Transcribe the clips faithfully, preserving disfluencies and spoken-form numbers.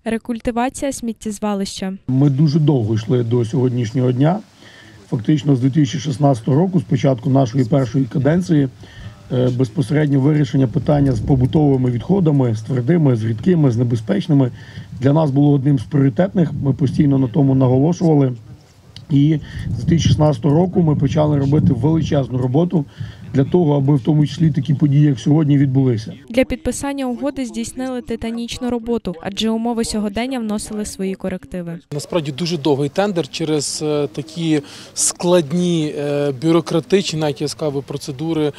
Рекультивація сміттєзвалища. Ми дуже довго йшли до сьогоднішнього дня. Фактично з дві тисячі шістнадцятого року, з початку нашої першої каденції, безпосередньо вирішення питання з побутовими відходами, з твердими, з рідкими, з небезпечними для нас було одним з пріоритетних. Ми постійно на тому наголошували. І з дві тисячі шістнадцятого року ми почали робити величезну роботу для того, аби в тому числі такі події, як сьогодні, відбулися. Для підписання угоди здійснили титанічну роботу, адже умови сьогодення вносили свої корективи. Насправді дуже довгий тендер через такі складні бюрократичні, навіть я сказав, процедури,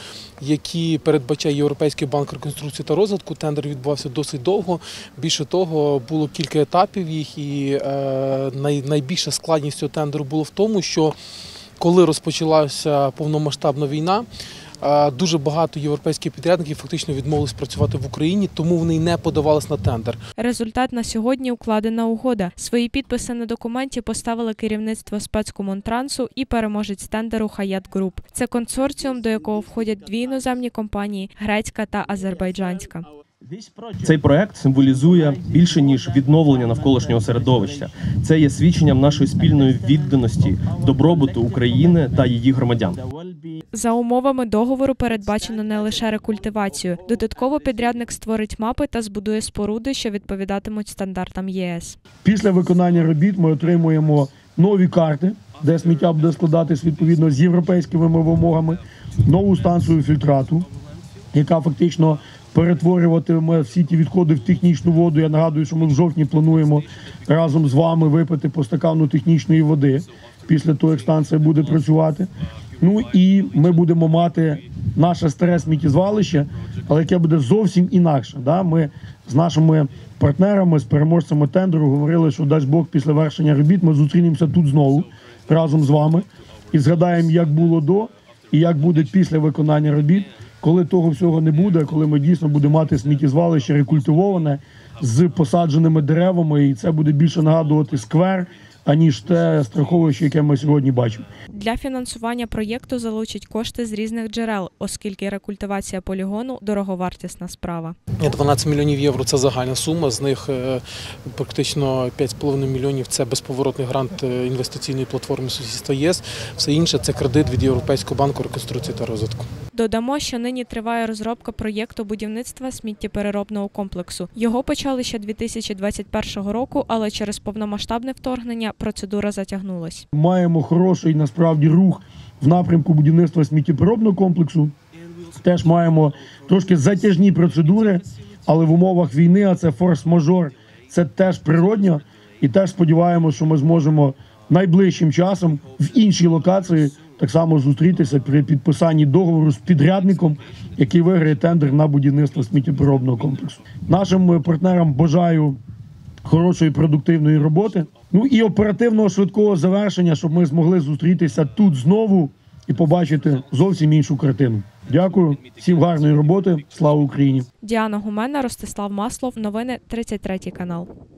які передбачає Європейський банк реконструкції та розвитку. Тендер відбувався досить довго. Більше того, було кілька етапів їх, і найбільша складність цього тендеру було в тому, що коли розпочалася повномасштабна війна, дуже багато європейських підрядників фактично відмовились працювати в Україні, тому вони й не подавались на тендер. Результат на сьогодні – укладена угода. Свої підписи на документі поставили керівництво спецкомунтрансу і переможець тендеру «Хаят Груп». Це консорціум, до якого входять дві іноземні компанії – грецька та азербайджанська. Цей проект символізує більше, ніж відновлення навколишнього середовища. Це є свідченням нашої спільної відданості добробуту України та її громадян. За умовами договору передбачено не лише рекультивацію. Додатково підрядник створить мапи та збудує споруди, що відповідатимуть стандартам ЄС. Після виконання робіт ми отримуємо нові карти, де сміття буде складатись відповідно з європейськими вимогами, нову станцію фільтрату, яка фактично перетворюватиме всі ті відходи в технічну воду. Я нагадую, що ми в жовтні плануємо разом з вами випити по стакану технічної води після того, як станція буде працювати. Ну і ми будемо мати наше старе сміттєзвалище, але яке буде зовсім інакше. Ми з нашими партнерами, з переможцями тендеру говорили, що дасть Бог після вершення робіт ми зустрінемося тут знову разом з вами і згадаємо, як було до і як буде після виконання робіт. Коли того всього не буде, коли ми дійсно будемо мати сміттєзвалище рекультивоване з посадженими деревами, і це буде більше нагадувати сквер, аніж те страховище, яке ми сьогодні бачимо. Для фінансування проєкту залучать кошти з різних джерел, оскільки рекультивація полігону – дороговартісна справа. дванадцять мільйонів євро – це загальна сума, з них практично п'ять з половиною мільйонів – це безповоротний грант інвестиційної платформи сусідства ЄС, все інше – це кредит від Європейського банку реконструкції та розвитку. Додамо, що нині триває розробка проєкту будівництва сміттєпереробного комплексу. Його почали ще дві тисячі двадцять першого року, але через повномасштабне вторгнення процедура затягнулась. Маємо хороший, насправді, рух в напрямку будівництва сміттєпереробного комплексу. Теж маємо трошки затяжні процедури, але в умовах війни, а це форс-мажор, це теж природньо. І теж сподіваємося, що ми зможемо найближчим часом в іншій локації так само зустрітися при підписанні договору з підрядником, який виграє тендер на будівництво сміттєпереробного комплексу. Нашим партнерам бажаю хорошої продуктивної роботи, ну і оперативного швидкого завершення, щоб ми змогли зустрітися тут знову і побачити зовсім іншу картину. Дякую, всім гарної роботи, слава Україні! Діана Гумена, Ростислав Маслов, новини тридцять третій канал.